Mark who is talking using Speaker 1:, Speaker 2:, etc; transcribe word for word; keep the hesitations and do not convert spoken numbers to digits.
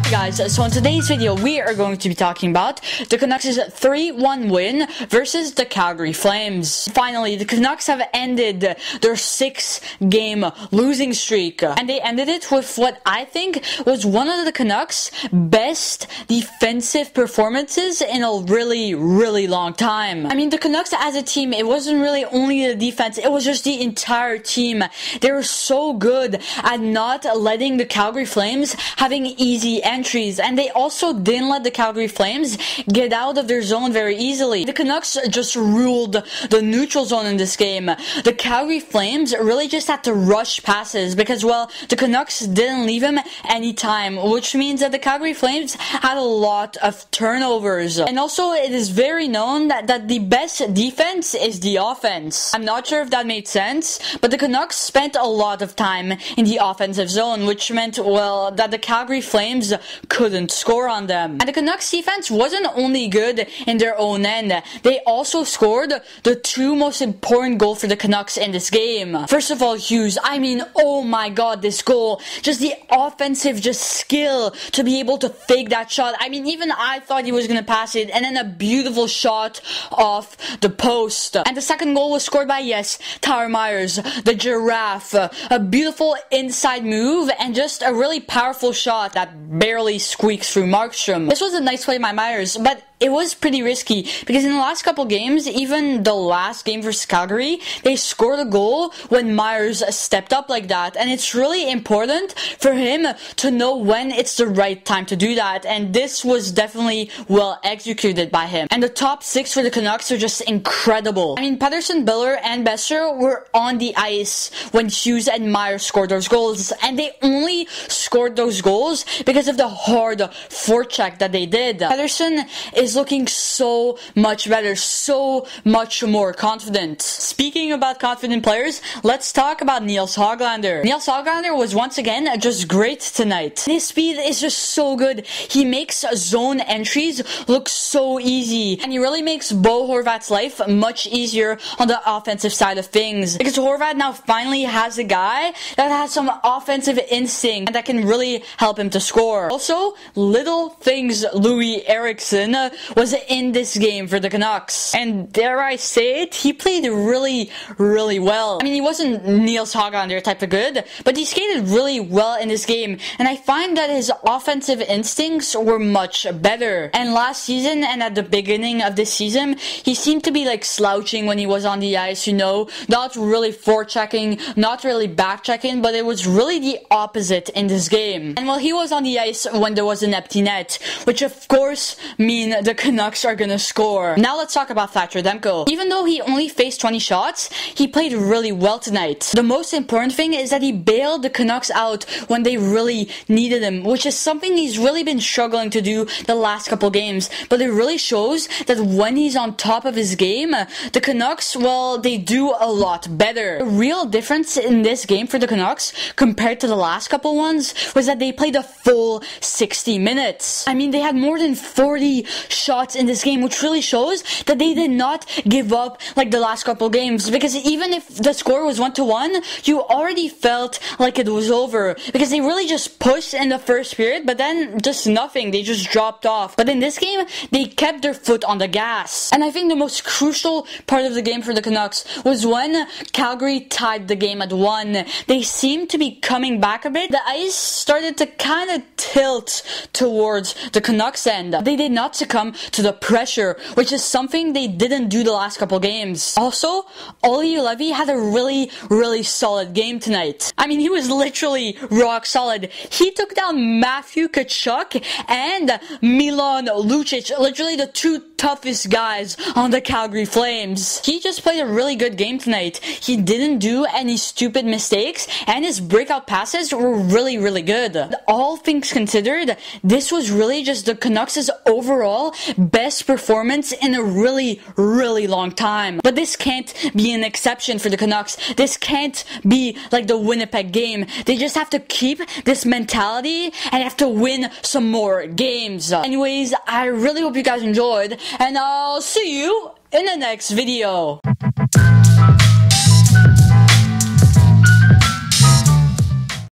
Speaker 1: Guys, so in today's video we are going to be talking about the Canucks' three one win versus the Calgary Flames. Finally, the Canucks have ended their six game losing streak, and they ended it with what I think was one of the Canucks' best defensive performances in a really, really long time. I mean, the Canucks as a team, it wasn't really only the defense, it was just the entire team. They were so good at not letting the Calgary Flames having easy entries, and they also didn't let the Calgary Flames get out of their zone very easily. The Canucks just ruled the neutral zone in this game. The Calgary Flames really just had to rush passes because, well, the Canucks didn't leave him any time, which means that the Calgary Flames had a lot of turnovers. And also, it is very known that, that the best defense is the offense. I'm not sure if that made sense, but the Canucks spent a lot of time in the offensive zone, which meant, well, that the Calgary Flames couldn't score on them. And the Canucks defense wasn't only good in their own end, they also scored the two most important goals for the Canucks in this game. First of all, Hughes, I mean, oh my god, this goal, just the offensive just skill to be able to fake that shot. I mean, even I thought he was gonna pass it, and then a beautiful shot off the post. And the second goal was scored by, yes, Tyler Myers, the giraffe. A beautiful inside move and just a really powerful shot that barely squeaks through Markstrom. This was a nice play by Myers, but it was pretty risky because in the last couple games, even the last game versus Calgary, they scored a goal when Myers stepped up like that, and it's really important for him to know when it's the right time to do that, and this was definitely well executed by him. And the top six for the Canucks are just incredible. I mean, Pettersson, Biller, and Boeser were on the ice when Hughes and Myers scored those goals, and they only scored those goals because of the hard forecheck that they did. Pettersson is is looking so much better, so much more confident. Speaking about confident players, let's talk about Nils Hoglander. Nils Hoglander was once again just great tonight. His speed is just so good. He makes zone entries look so easy, and he really makes Bo Horvat's life much easier on the offensive side of things, because Horvat now finally has a guy that has some offensive instinct and that can really help him to score. Also, little things Louis Eriksson was in this game for the Canucks, and dare I say it, he played really, really well. I mean, he wasn't Nils Hoglander type of good, but he skated really well in this game, and I find that his offensive instincts were much better. And last season and at the beginning of this season, he seemed to be like slouching when he was on the ice, you know, not really forechecking, not really backchecking, but it was really the opposite in this game. And while he was on the ice when there was an empty net, which of course mean the Canucks are gonna score. Now let's talk about Thatcher Demko. Even though he only faced twenty shots, he played really well tonight. The most important thing is that he bailed the Canucks out when they really needed him, which is something he's really been struggling to do the last couple games, but it really shows that when he's on top of his game, the Canucks, well, they do a lot better. The real difference in this game for the Canucks compared to the last couple ones was that they played a full sixty minutes. I mean, they had more than forty shots in this game, which really shows that they did not give up like the last couple games, because even if the score was one to one, you already felt like it was over, because they really just pushed in the first period, but then just nothing, they just dropped off. But in this game, they kept their foot on the gas. And I think the most crucial part of the game for the Canucks was when Calgary tied the game at one. They seemed to be coming back a bit. The ice started to kind of tilt towards the Canucks end. They did not succumb to the pressure, which is something they didn't do the last couple games. Also, Olli Juolevi had a really, really solid game tonight. I mean, he was literally rock solid. He took down Matthew Tkachuk and Milan Lucic, literally the two toughest guys on the Calgary Flames. He just played a really good game tonight. He didn't do any stupid mistakes, and his breakout passes were really, really good. All things considered, this was really just the Canucks' overall best performance in a really, really long time. But this can't be an exception for the Canucks. This can't be like the Winnipeg game. They just have to keep this mentality and have to win some more games. Anyways, I really hope you guys enjoyed, and I'll see you in the next video.